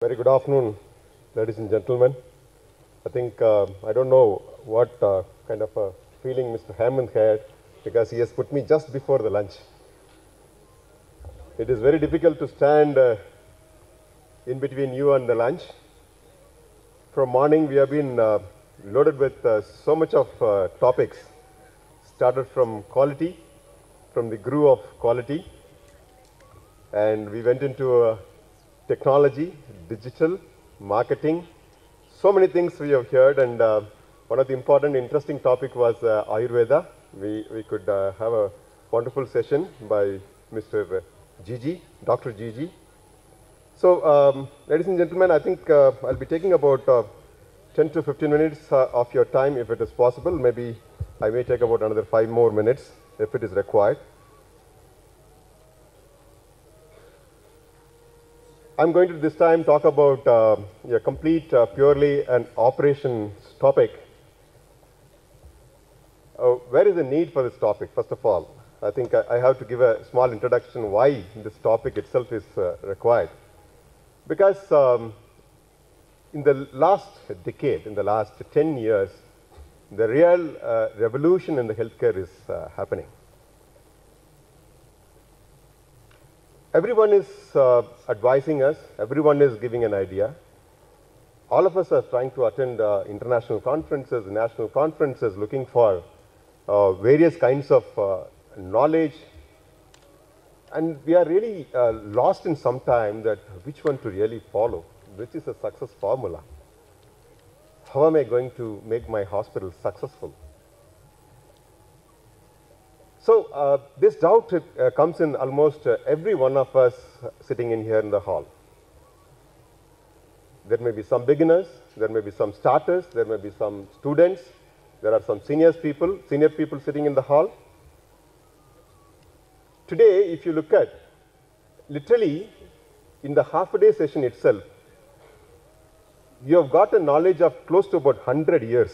Very good afternoon, ladies and gentlemen. I think, I don't know what kind of a feeling Mr. Hammond had because he has put me just before the lunch. It is very difficult to stand in between you and the lunch. From morning we have been loaded with so much of topics. Started from quality, from the guru of quality, and we went into technology, digital, marketing, so many things we have heard, and one of the important, interesting topic was Ayurveda. We could have a wonderful session by Mr. Gigi, Dr. Gigi. So, ladies and gentlemen, I think I'll be taking about 10 to 15 minutes of your time if it is possible. Maybe I may take about another 5 more minutes if it is required. I'm going to this time talk about a complete, purely an operations topic. Where is the need for this topic? First of all, I think I have to give a small introduction why this topic itself is required. Because in the last decade, in the last 10 years, the real revolution in the healthcare is happening. Everyone is advising us, everyone is giving an idea. All of us are trying to attend international conferences, national conferences, looking for various kinds of knowledge. And we are really lost in some time that which one to really follow, which is a success formula. How am I going to make my hospital successful? So this doubt comes in almost every one of us sitting in here in the hall. There may be some beginners, there may be some starters, there may be some students, there are some senior people sitting in the hall. Today, if you look at, literally, in the half-a-day session itself, you have got a knowledge of close to about 100 years.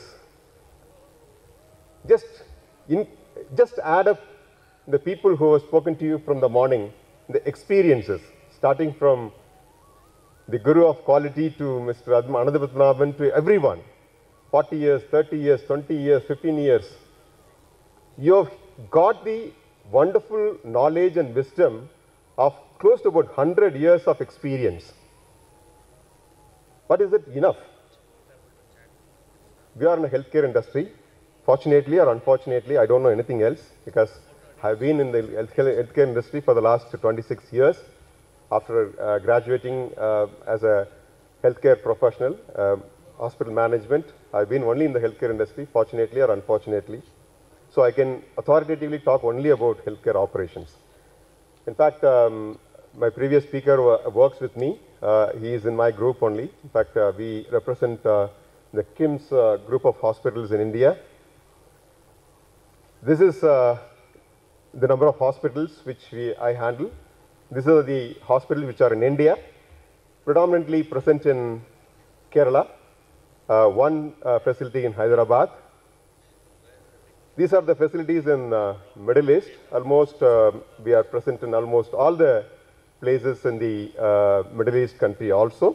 Just add up the people who have spoken to you from the morning, the experiences, starting from the guru of quality to Mr. Anandapatmanaban to everyone, 40 years, 30 years, 20 years, 15 years. You have got the wonderful knowledge and wisdom of close to about 100 years of experience. But is it enough? We are in the healthcare industry. Fortunately or unfortunately, I don't know anything else because I've been in the healthcare industry for the last 26 years. After graduating as a healthcare professional, hospital management, I've been only in the healthcare industry, fortunately or unfortunately. So I can authoritatively talk only about healthcare operations. In fact, my previous speaker works with me. He is in my group only. In fact, we represent the KIMS group of hospitals in India. This is the number of hospitals which I handle. These are the hospitals which are in India, predominantly present in Kerala, one facility in Hyderabad. These are the facilities in Middle East. Almost we are present in almost all the places in the Middle East country also.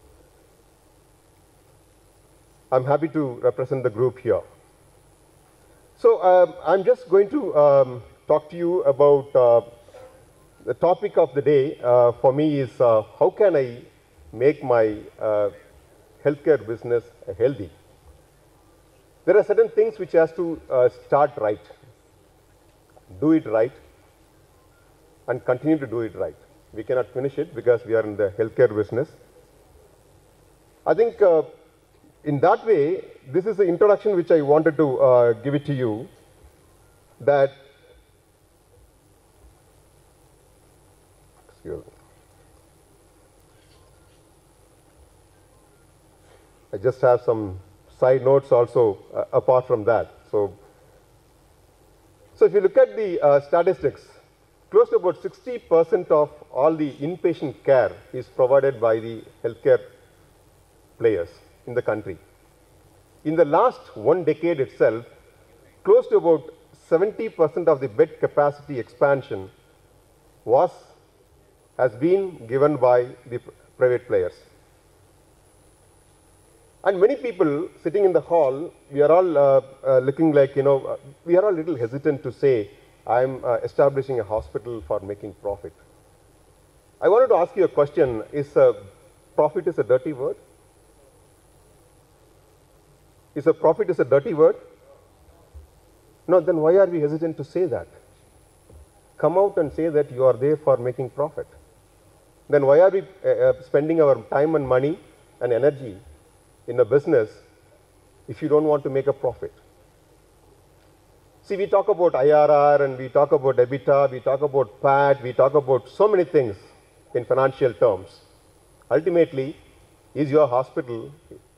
I'm happy to represent the group here. So I'm just going to talk to you about the topic of the day for me is how can I make my healthcare business healthy? There are certain things which has to start right, do it right, and continue to do it right. We cannot finish it because we are in the healthcare business. I think in that way, this is the introduction which I wanted to give it to you, that excuse me. I just have some side notes also apart from that. So if you look at the statistics, close to about 60% of all the inpatient care is provided by the healthcare players in the country. In the last 1 decade itself, close to about 70% of the bed capacity expansion has been given by the private players. And many people sitting in the hall, we are all looking like, we are all a little hesitant to say, I'm establishing a hospital for making profit. I wanted to ask you a question. Is profit is a dirty word? Is a profit is a dirty word? No, then why are we hesitant to say that? Come out and say that you are there for making profit. Then why are we spending our time and money and energy in a business if you don't want to make a profit? See, we talk about IRR and we talk about EBITDA, we talk about PAT, we talk about so many things in financial terms. Ultimately, is your hospital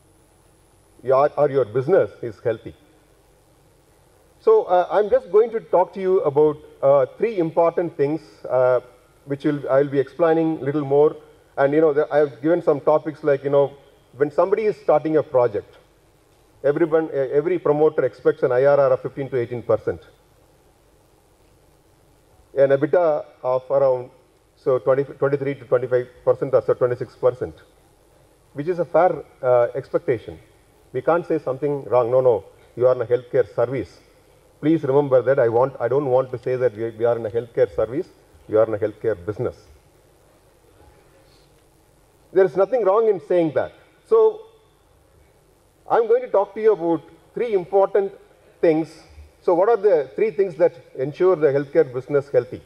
or your business is healthy? So I'm just going to talk to you about three important things which I'll be explaining a little more. And I've given some topics like, when somebody is starting a project, every promoter expects an IRR of 15 to 18%. An EBITDA of around 23 to 25% or 26%, which is a fair expectation. We can't say something wrong. No, you are in a healthcare service. Please remember that I don't want to say that we are in a healthcare service, you are in a healthcare business. There is nothing wrong in saying that. So, I'm going to talk to you about three important things. So, what are the three things that ensure the healthcare business healthy?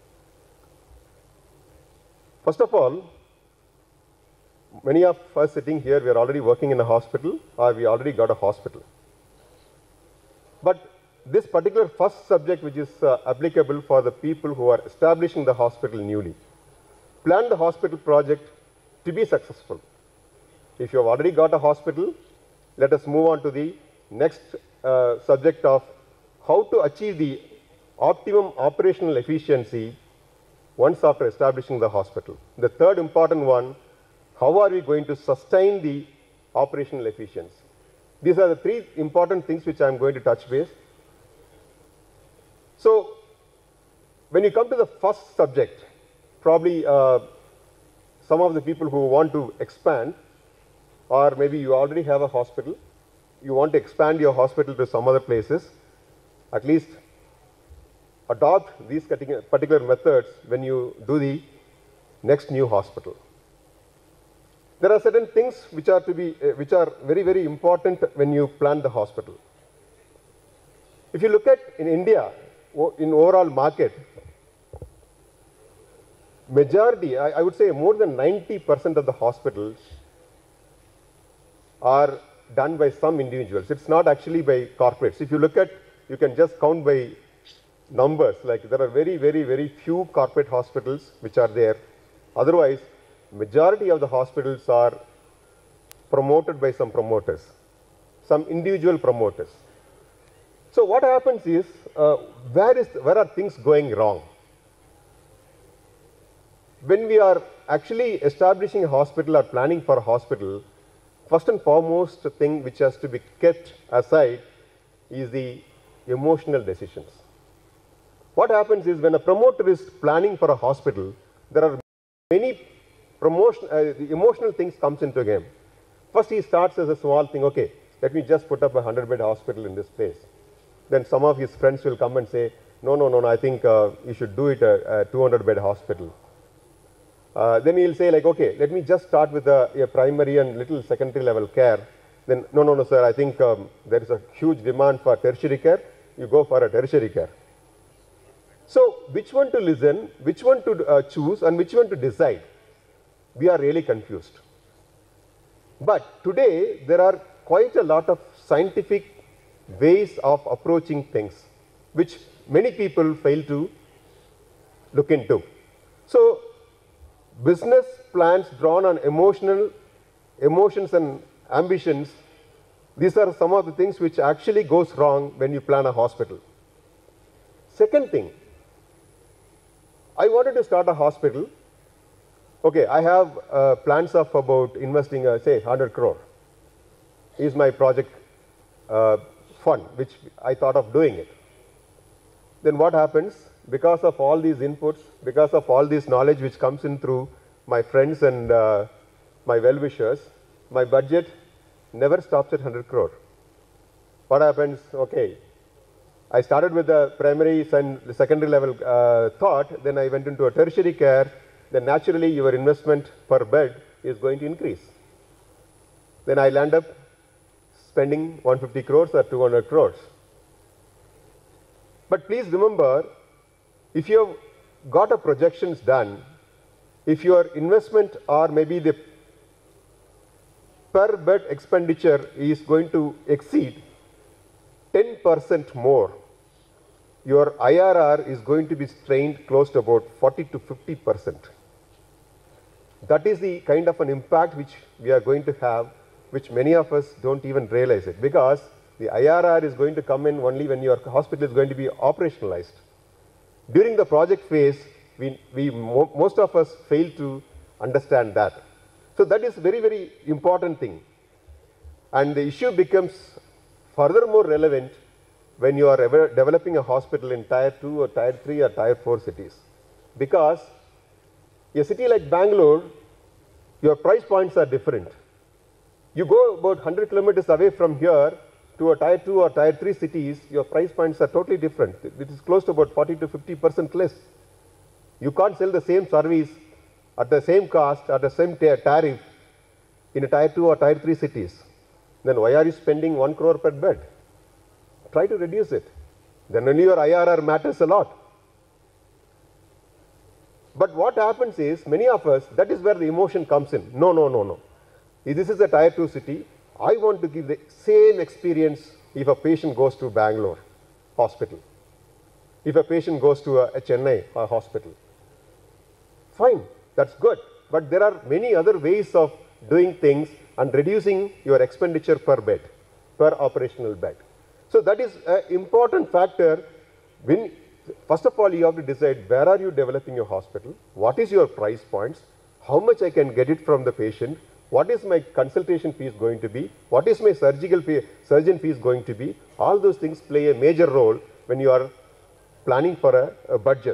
First of all, many of us sitting here, we are already working in a hospital or we already got a hospital. But this particular first subject, which is applicable for the people who are establishing the hospital newly, plan the hospital project to be successful. If you have already got a hospital, let us move on to the next subject of how to achieve the optimum operational efficiency once after establishing the hospital. The third important one, how are we going to sustain the operational efficiency? These are the three important things which I am going to touch base. So, when you come to the first subject, probably some of the people who want to expand, or maybe you already have a hospital, you want to expand your hospital to some other places, at least adopt these particular methods when you do the next new hospital. There are certain things which are very, very important when you plan the hospital. If you look at in India, in overall market, majority, I would say more than 90% of the hospitals are done by some individuals. It's not actually by corporates. If you look at, you can just count by numbers, like there are very, very, very few corporate hospitals which are there. Otherwise, majority of the hospitals are promoted by some promoters, some individual promoters. So what happens is, where are things going wrong? When we are actually establishing a hospital or planning for a hospital, first and foremost thing which has to be kept aside is the emotional decisions. What happens is, when a promoter is planning for a hospital, there are many the emotional things comes into game. First he starts as a small thing, okay, let me just put up a 100-bed hospital in this place. Then some of his friends will come and say, no, I think you should do it a 200-bed hospital. Then he'll say like, okay, let me just start with a primary and little secondary level care. Then, no, sir, I think there is a huge demand for tertiary care. You go for a tertiary care. So, which one to listen, which one to choose, and which one to decide? We are really confused. But today, there are quite a lot of scientific ways of approaching things, which many people fail to look into. So, business plans drawn on emotions and ambitions, these are some of the things which actually goes wrong when you plan a hospital. Second thing, I wanted to start a hospital. Okay, I have plans of about investing, say, 100 crore is my project fund, which I thought of doing it. Then what happens? Because of all these inputs, because of all this knowledge which comes in through my friends and my well-wishers, my budget never stops at 100 crore. What happens? Okay, I started with the primary and secondary level thought, then I went into a tertiary care, then naturally your investment per bed is going to increase. Then I'll end up spending 150 crores or 200 crores. But please remember, if you have got a projections done, if your investment or maybe the per bed expenditure is going to exceed 10% more, your IRR is going to be strained close to about 40 to 50%. That is the kind of an impact which we are going to have, which many of us don't even realize it, because the IRR is going to come in only when your hospital is going to be operationalized. During the project phase, most of us fail to understand that. So that is very, very important thing. And the issue becomes furthermore relevant when you are developing a hospital in Tier 2 or Tier 3 or Tier 4 cities. Because a city like Bangalore, your price points are different. You go about 100 kilometers away from here to a Tier 2 or Tier 3 cities, your price points are totally different. It is close to about 40 to 50% less. You can't sell the same service at the same cost, at the same tariff in a Tier 2 or Tier 3 cities. Then why are you spending 1 crore per bed? Try to reduce it. Then only your IRR matters a lot. But what happens is, many of us, that is where the emotion comes in. No. If this is a Tier 2 city, I want to give the same experience if a patient goes to Bangalore hospital. If a patient goes to a Chennai hospital. Fine, that's good. But there are many other ways of doing things and reducing your expenditure per bed, per operational bed. So that is an important factor. When, first of all, you have to decide where are you developing your hospital, what is your price points, how much I can get it from the patient, what is my consultation fees going to be, what is my surgeon fees going to be. All those things play a major role when you are planning for a budget.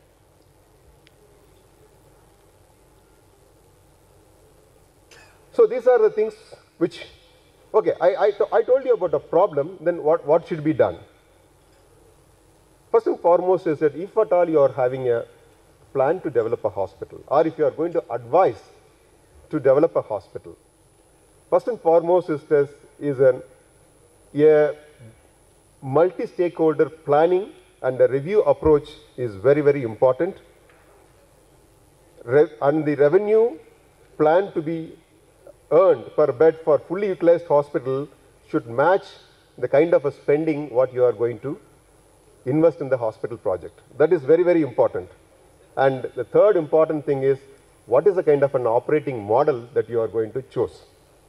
So these are the things which, okay, I told you about a problem, then what should be done? First and foremost is that if at all you are having a plan to develop a hospital, or if you are going to advise to develop a hospital, first and foremost is a multi-stakeholder planning and a review approach is very, very important. And the revenue plan to be earned per bed for fully utilized hospital should match the kind of a spending what you are going to invest in the hospital project. That is very, very important. And the third important thing is, what is the kind of an operating model that you are going to choose?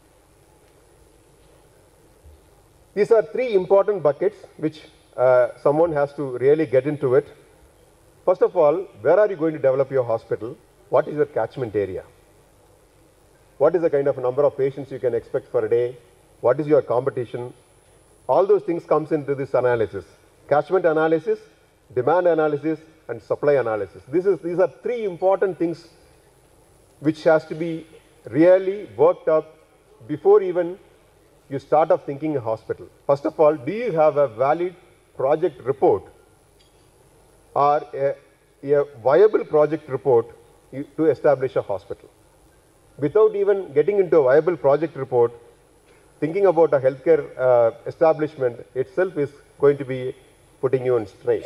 These are three important buckets which someone has to really get into it. First of all, where are you going to develop your hospital? What is your catchment area? What is the kind of number of patients you can expect per day? What is your competition? All those things comes into this analysis. Catchment analysis, demand analysis, and supply analysis. These are three important things which has to be really worked up before even you start off thinking a hospital. First of all, do you have a valid project report or a viable project report to establish a hospital? Without even getting into a viable project report, thinking about a healthcare establishment itself is going to be putting you on strain.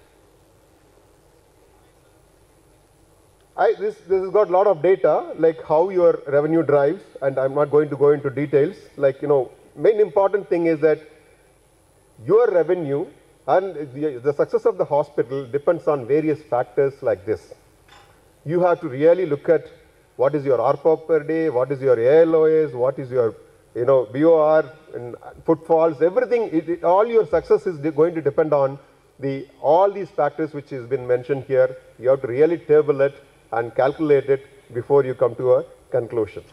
This has got a lot of data, like how your revenue drives, and I'm not going to go into details. Like, main important thing is that your revenue and the success of the hospital depends on various factors like this. You have to really look at what is your ARPOB per day, what is your ALOS, what is your BOR and footfalls, everything, all your success is going to depend on all these factors which has been mentioned here. You have to really table it and calculate it before you come to a conclusion.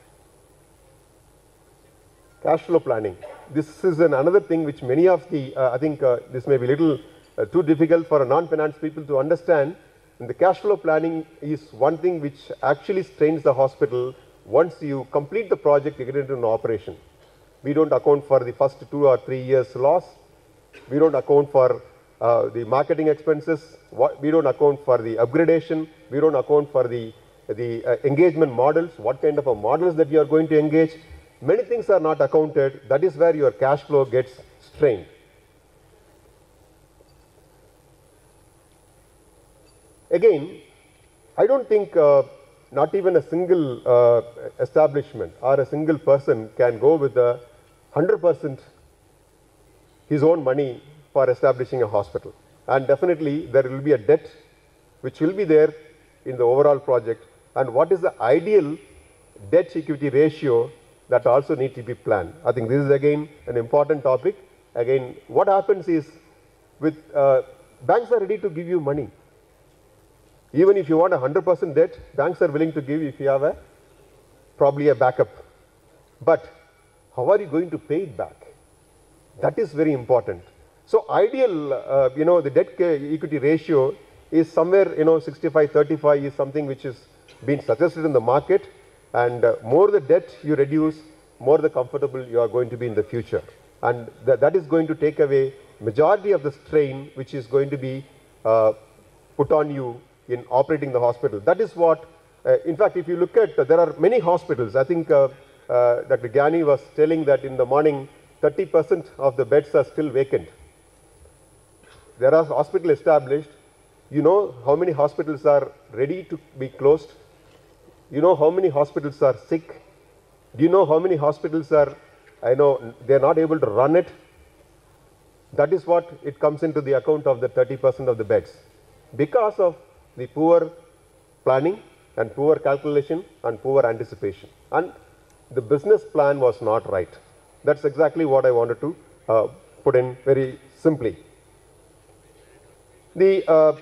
Cash flow planning. This is another thing which many of I think this may be a little too difficult for non-finance people to understand. And the cash flow planning is one thing which actually strains the hospital once you complete the project, you get into an operation. We don't account for the first 2 or 3 years loss. We don't account for the marketing expenses. We don't account for the upgradation. We don't account for the engagement models, what kind of a models that you are going to engage. Many things are not accounted. That is where your cash flow gets strained. Again, I don't think not even a single establishment or a single person can go with 100% his own money for establishing a hospital. And definitely there will be a debt which will be there in the overall project. And what is the ideal debt equity ratio that also need to be planned. I think this is again an important topic. Again, what happens is with banks are ready to give you money. Even if you want 100% debt, banks are willing to give if you have probably a backup. But how are you going to pay it back? That is very important. So ideal, the debt equity ratio is somewhere, 65-35 is something which is being suggested in the market. And more the debt you reduce, more the comfortable you are going to be in the future. And that is going to take away majority of the strain which is going to be put on you in operating the hospital. That is what, in fact, if you look at, there are many hospitals. I think Dr. Gyani was telling that in the morning, 30% of the beds are still vacant. There are hospitals established. You know how many hospitals are ready to be closed? You know how many hospitals are sick? Do you know how many hospitals are, they are not able to run it? That is what it comes into the account of the 30% of the beds. Because of the poor planning and poor calculation and poor anticipation. And the business plan was not right. That's exactly what I wanted to put in very simply. The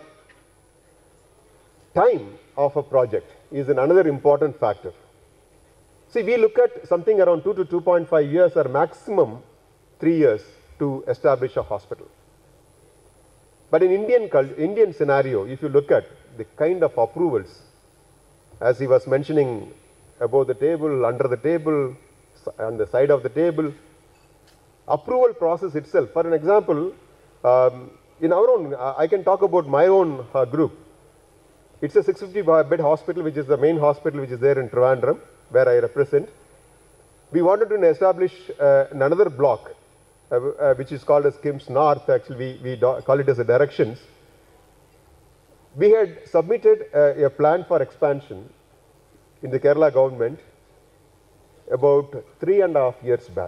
time of a project is another important factor. See, we look at something around 2 to 2.5 years or maximum 3 years to establish a hospital. But in Indian scenario, if you look at the kind of approvals, as he was mentioning, above the table, under the table, on the side of the table, approval process itself. For an example, in our own, I can talk about my own group. It's a 650-bed hospital, which is the main hospital which is there in Trivandrum, where I represent. We wanted to establish another block, which is called as KIMS North. Actually, we call it as a directions. We had submitted a plan for expansion in the Kerala government about 3.5 years back.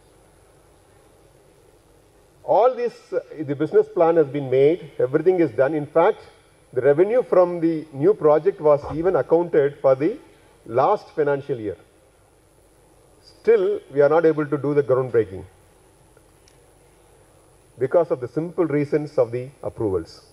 All this, the business plan has been made, everything is done. In fact, the revenue from the new project was even accounted for the last financial year. Still, we are not able to do the groundbreaking because of the simple reasons of the approvals.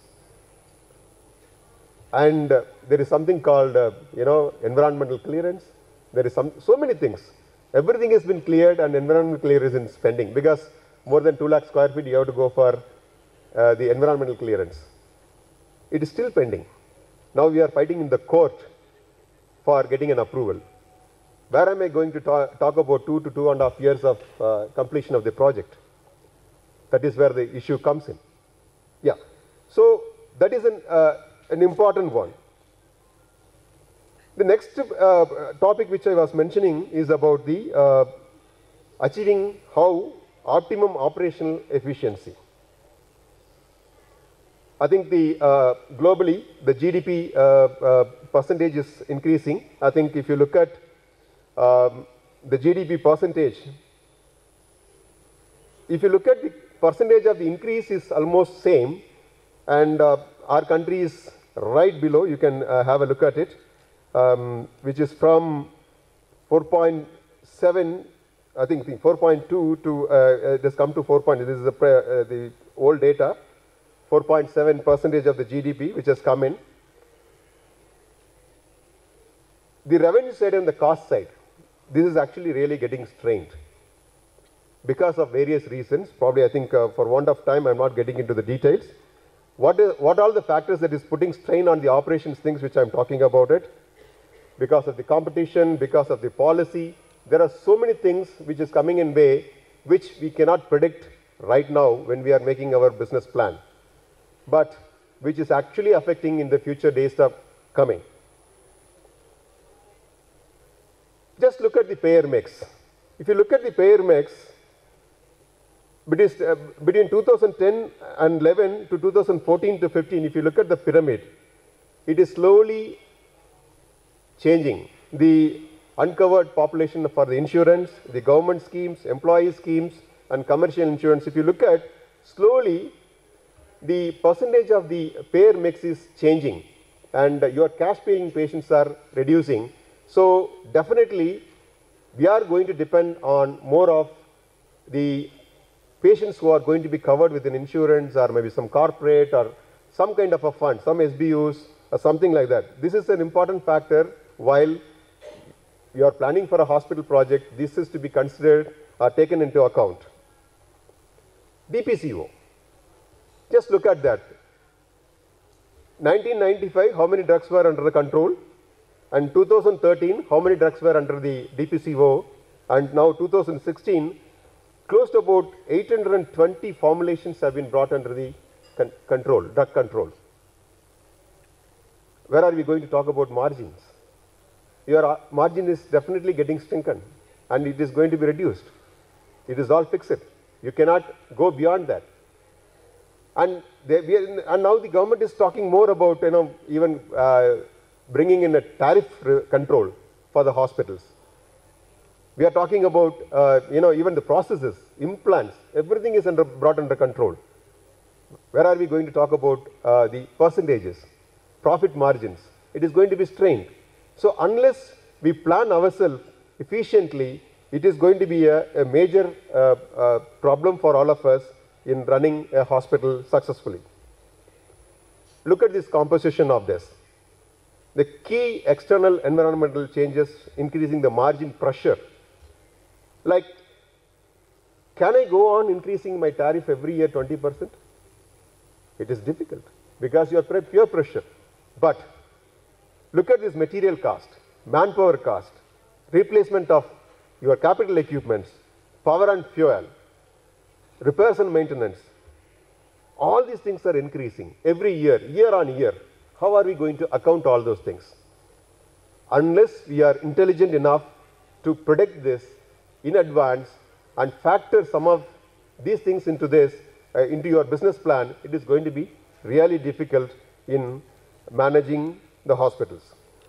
And there is something called, environmental clearance. There is so many things. Everything has been cleared and environmental clearance is pending because more than 2 lakh square feet you have to go for the environmental clearance. It is still pending. Now we are fighting in the court for getting an approval. Where am I going to talk about 2 to 2.5 years of completion of the project? That is where the issue comes in. Yeah. So that is an important one. The next topic which I was mentioning is about the achieving how optimum operational efficiency. I think the globally the GDP percentage is increasing. I think if you look at the GDP percentage, if you look at the percentage of the increase is almost same, and our country is right below. You can have a look at it, which is from 4.7, I think 4.2 to it has come to 4. This is the old data. 4.7% of the GDP which has come in. The revenue side and the cost side, this is actually really getting strained because of various reasons. Probably I think for want of time I am not getting into the details. What are the factors that is putting strain on the operations things which I am talking about it? Because of the competition, because of the policy, there are so many things which is coming in way which we cannot predict right now when we are making our business plan, but which is actually affecting in the future days of coming. Just look at the payer mix. If you look at the payer mix, between 2010 and 11 to 2014 to 15, if you look at the pyramid, it is slowly changing. The uncovered population for the insurance, the government schemes, employee schemes, and commercial insurance, if you look at slowly, the percentage of the payer mix is changing and your cash paying patients are reducing. So definitely we are going to depend on more of the patients who are going to be covered with an insurance or maybe some corporate or some kind of a fund, some SBUs or something like that. This is an important factor while you are planning for a hospital project. This is to be considered or taken into account. DPCO. Just look at that. 1995, how many drugs were under the control? And 2013, how many drugs were under the DPCO? And now 2016, close to about 820 formulations have been brought under the control, drug control. Where are we going to talk about margins? Your margin is definitely getting strengthened and it is going to be reduced. It is all fixed. You cannot go beyond that. And now the government is talking more about, even bringing in a tariff control for the hospitals. We are talking about, even the processes, implants, everything is brought under control. Where are we going to talk about the percentages, profit margins? It is going to be strained. So unless we plan ourselves efficiently, it is going to be a major problem for all of us in running a hospital successfully. Look at this composition of this. The key external environmental changes increasing the margin pressure. Like, can I go on increasing my tariff every year 20%? It is difficult because you are peer pressure. But look at this material cost, manpower cost, replacement of your capital equipments, power and fuel, repairs and maintenance. All these things are increasing every year, year on year. How are we going to account all those things? Unless we are intelligent enough to predict this in advance and factor some of these things into this, into your business plan, it is going to be really difficult in managing the hospitals.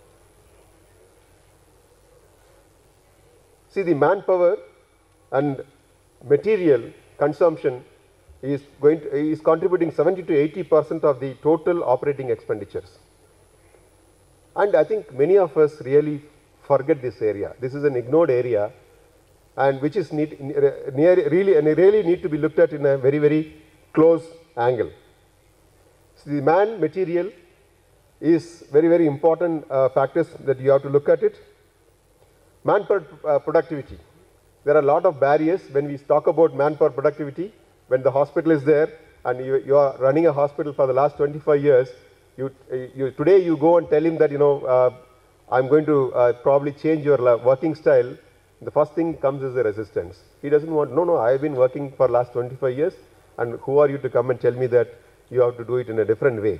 See, the manpower and material consumption is contributing 70 to 80% of the total operating expenditures. And I think many of us really forget this area. This is an ignored area, and which is really need to be looked at in a very, very close angle. So the man material is very, very important factors that you have to look at it. Manpower productivity. There are a lot of barriers when we talk about manpower productivity. When the hospital is there and you are running a hospital for the last 25 years, today you go and tell him that, I'm going to probably change your working style. The first thing comes is the resistance. He doesn't want, no, I have been working for the last 25 years and who are you to come and tell me that you have to do it in a different way?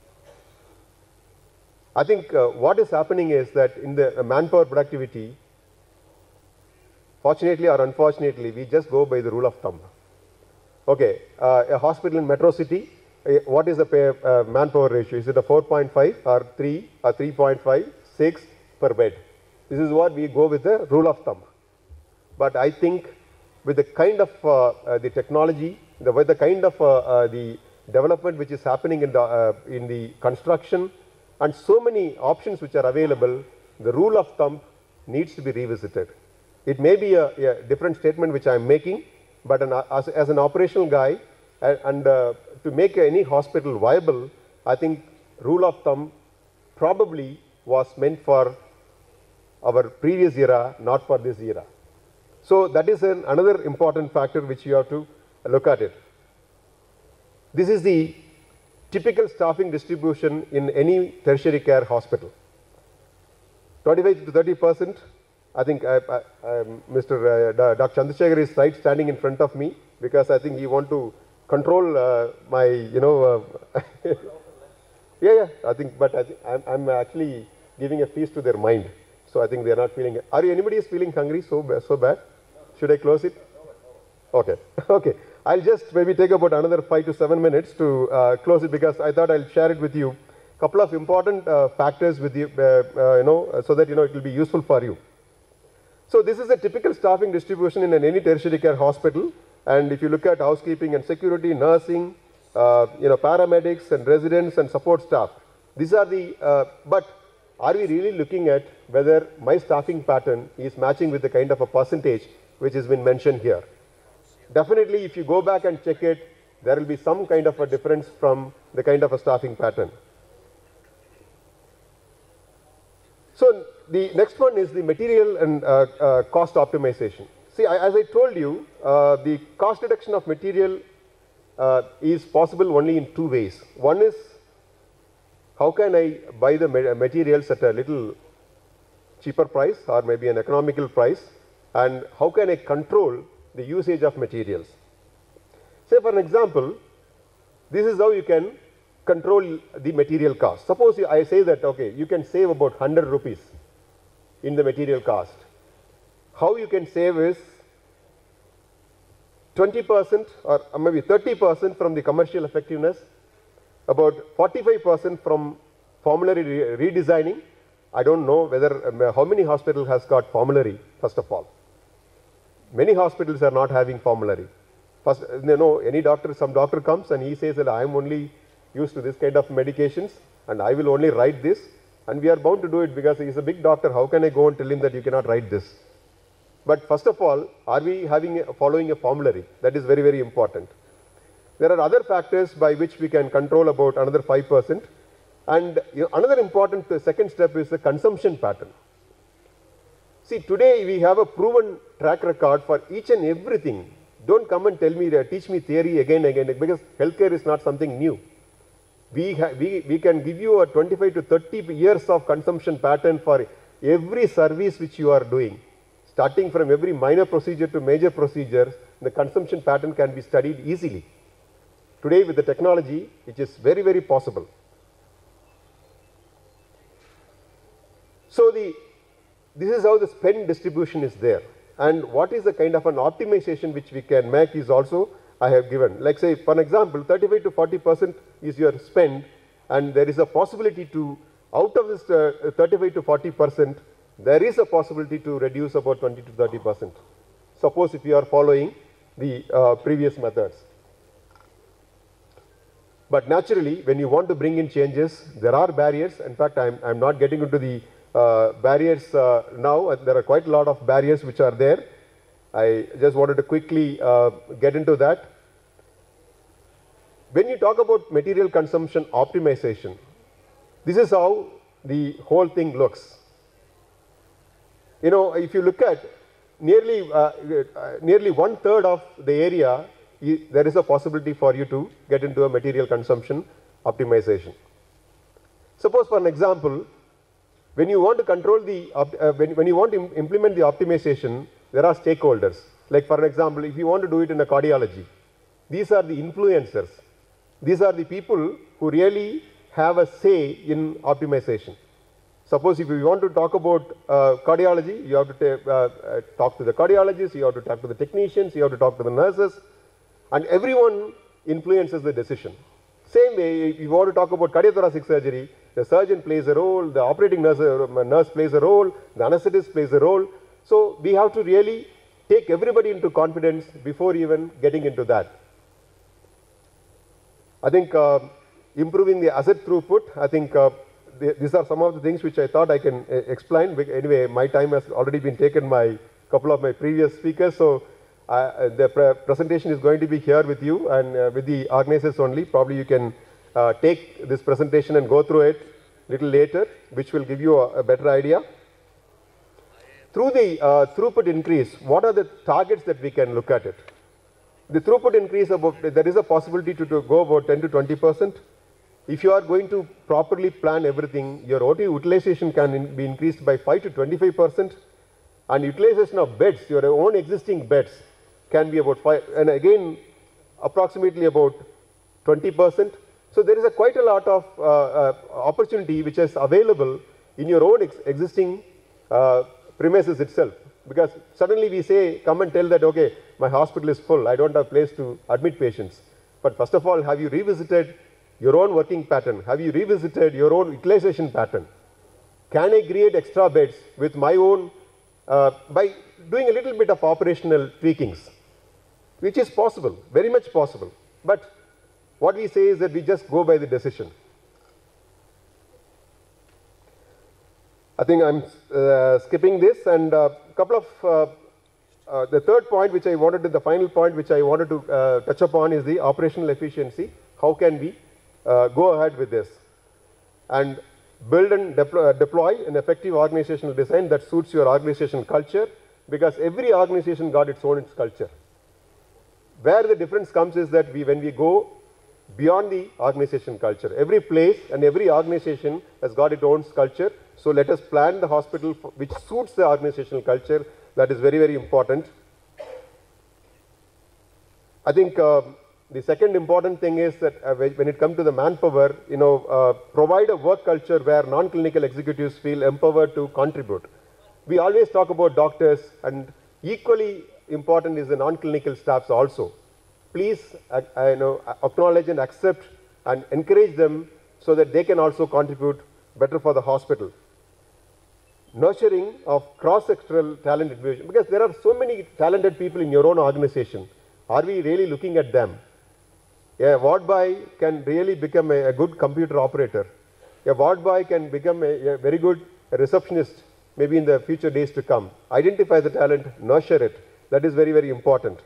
I think what is happening is that in the manpower productivity, fortunately or unfortunately, we just go by the rule of thumb. Okay, a hospital in metro city, what is the manpower ratio? Is it a 4.5 or 3 or 3.5, 6 per bed? This is what we go with the rule of thumb. But I think with the kind of the technology, with the kind of the development which is happening in the construction and so many options which are available, the rule of thumb needs to be revisited. It may be a different statement which I am making, but as an operational guy and to make any hospital viable, I think rule of thumb probably was meant for our previous era, not for this era. So that is another important factor which you have to look at it. This is the typical staffing distribution in any tertiary care hospital. 25 to 30% I think Mr. Dr. Chandrasekhar is right standing in front of me because I think he want to control my, yeah, I think, but I'm actually giving a feast to their mind. So I think they are not feeling, anybody is feeling hungry so bad? Should I close it? Okay, okay. I'll just maybe take about another 5 to 7 minutes to close it because I thought I'll share it with you. Couple of important factors with you, so that, it will be useful for you. So this is a typical staffing distribution in any tertiary care hospital. And if you look at housekeeping and security, nursing, paramedics and residents and support staff, these are the, but are we really looking at whether my staffing pattern is matching with the kind of a percentage which has been mentioned here? Definitely, if you go back and check it, there will be some kind of a difference from the kind of a staffing pattern. So the next one is the material and cost optimization. See, as I told you, the cost reduction of material is possible only in two ways. One is, how can I buy the materials at a little cheaper price or maybe an economical price, and how can I control the usage of materials? Say for an example, this is how you can control the material cost. Suppose I say that, okay, you can save about 100 rupees in the material cost. How you can save is 20% or maybe 30% from the commercial effectiveness, about 45% from formulary redesigning. I don't know whether, how many hospitals has got formulary, first of all. Many hospitals are not having formulary. First, any doctor, some doctor comes and he says that I am only used to this kind of medications and I will only write this, and we are bound to do it because he is a big doctor. How can I go and tell him that you cannot write this? But first of all, are we following a formulary? That is very, very important. There are other factors by which we can control about another 5%. And another important second step is the consumption pattern. See, today we have a proven track record for each and everything. Don't come and tell me, teach me theory again, because healthcare is not something new. We can give you a 25 to 30 years of consumption pattern for every service which you are doing. Starting from every minor procedure to major procedures, the consumption pattern can be studied easily. Today with the technology, it is very, very possible. So this is how the spend distribution is there. And what is the kind of an optimization which we can make is also I have given. Like say, for example, 35 to 40% is your spend, and there is a possibility to, out of this 35 to 40%, there is a possibility to reduce about 20 to 30%. Suppose if you are following the previous methods. But naturally, when you want to bring in changes, there are barriers. In fact, I'm not getting into the barriers now. There are quite a lot of barriers which are there. I just wanted to quickly get into that. When you talk about material consumption optimization, this is how the whole thing looks. If you look at nearly 1/3 of the area, there is a possibility for you to get into a material consumption optimization. Suppose for an example, when you want to control the, when you want to implement the optimization, there are stakeholders. Like for example, if you want to do it in a cardiology, these are the influencers. These are the people who really have a say in optimization. Suppose if you want to talk about cardiology, you have to talk to the cardiologists, you have to talk to the technicians, you have to talk to the nurses, and everyone influences the decision. Same way, if you want to talk about cardiothoracic surgery, the surgeon plays a role, the operating nurse plays a role, the anesthetist plays a role. So we have to really take everybody into confidence before even getting into that. I think improving the asset throughput, I think these are some of the things which I thought I can explain. Anyway, my time has already been taken by a couple of my previous speakers, so the presentation is going to be here with you and with the organizers only. Probably you can take this presentation and go through it a little later, which will give you a better idea. Through the throughput increase, what are the targets that we can look at it? The throughput increase, there is a possibility to go about 10 to 20%. If you are going to properly plan everything, your OT utilization can be increased by 5 to 25%. And utilization of beds, your own existing beds, can be about 5, and again, approximately about 20%. So there is quite a lot of opportunity which is available in your own existing premises itself. Because suddenly we say, come and tell that, okay, my hospital is full, I don't have place to admit patients. But first of all, have you revisited your own working pattern? Have you revisited your own utilization pattern? Can I create extra beds with my own, by doing a little bit of operational tweakings, which is possible, very much possible. But what we say is that we just go by the decision. I think I'm skipping this, and a couple of, the third point which I wanted to, the final point which I wanted to touch upon is the operational efficiency. How can we go ahead with this and build and deploy an effective organizational design that suits your organization culture, because every organization got its own culture. Where the difference comes is that when we go beyond the organization culture, every place and every organization has got its own culture. So let us plan the hospital which suits the organizational culture. That is very, very important. I think the second important thing is that when it comes to the manpower, provide a work culture where non-clinical executives feel empowered to contribute. We always talk about doctors, and equally important is the non-clinical staffs also. Please acknowledge and accept and encourage them so that they can also contribute better for the hospital. Nurturing of cross-sectoral talent infusion, because there are so many talented people in your own organization. Are we really looking at them? A ward boy can really become a good computer operator. A ward boy can become a very good receptionist, maybe in the future days to come. Identify the talent, nurture it. That is very, very important.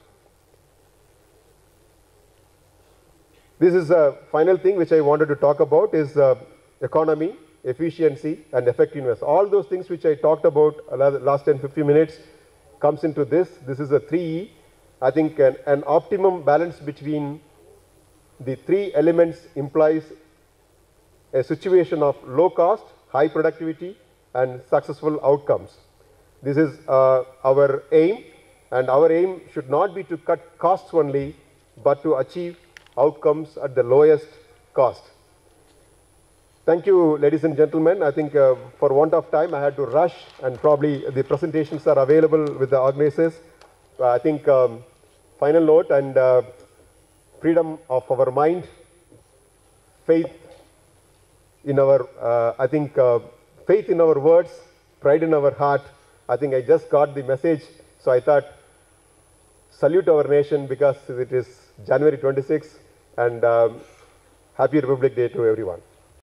This is a final thing which I wanted to talk about is economy, efficiency, and effectiveness. All those things which I talked about last 10-15 minutes comes into this. This is a 3E. I think an optimum balance between the three elements implies a situation of low cost, high productivity, and successful outcomes. This is our aim, and our aim should not be to cut costs only, but to achieve outcomes at the lowest cost. Thank you, ladies and gentlemen. I think for want of time, I had to rush, and probably the presentations are available with the organizers. I think final note, and freedom of our mind, faith in our, faith in our words, pride in our heart. I think I just got the message, so I thought, salute our nation, because it is January 26th, and Happy Republic Day to everyone.